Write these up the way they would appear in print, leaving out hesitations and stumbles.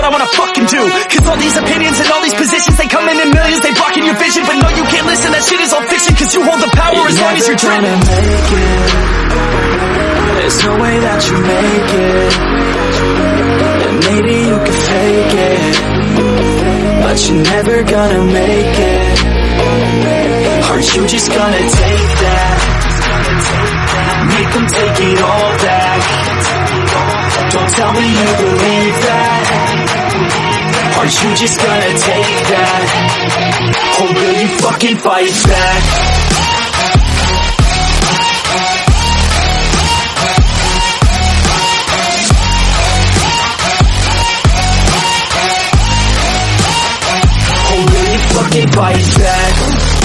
what I wanna fucking do. Cause all these opinions and all these positions, they come in millions, they blocking your vision. But no, you can't listen, that shit is all fiction. Cause you hold the power as long as you're dreaming. Make it. There's no way that you make it. And maybe you can fake it, but you're never gonna make it. Aren't you just gonna take that? Make them take it all back. Don't tell me you believe that. Aren't you just gonna take that? Or will you fucking fight back? Or will you fucking fight back?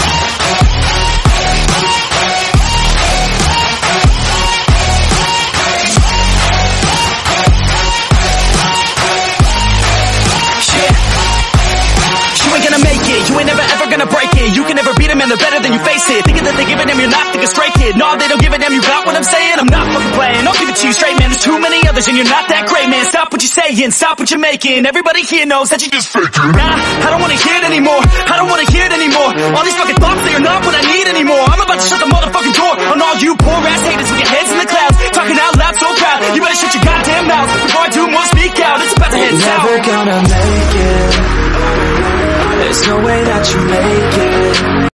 You ain't never ever gonna break it. You can never beat them and they're better than you face it. Thinking that they give a damn, you're not, think a straight kid. No, they don't give a damn, you got what I'm saying? I'm not fucking playing, I'll give it to you straight, man. There's too many others and you're not that great, man. Stop what you're saying, stop what you're making. Everybody here knows that you just faking. Nah, I don't wanna hear it anymore, I don't wanna hear it anymore. All these fucking thoughts, they are not what I need anymore. I'm about to shut the motherfucking door on all you poor ass haters with your heads in the clouds, talking out loud so proud. You better shut your goddamn mouth before I do more speak out. It's about to head south. Never gonna make it. There's no way that you make it.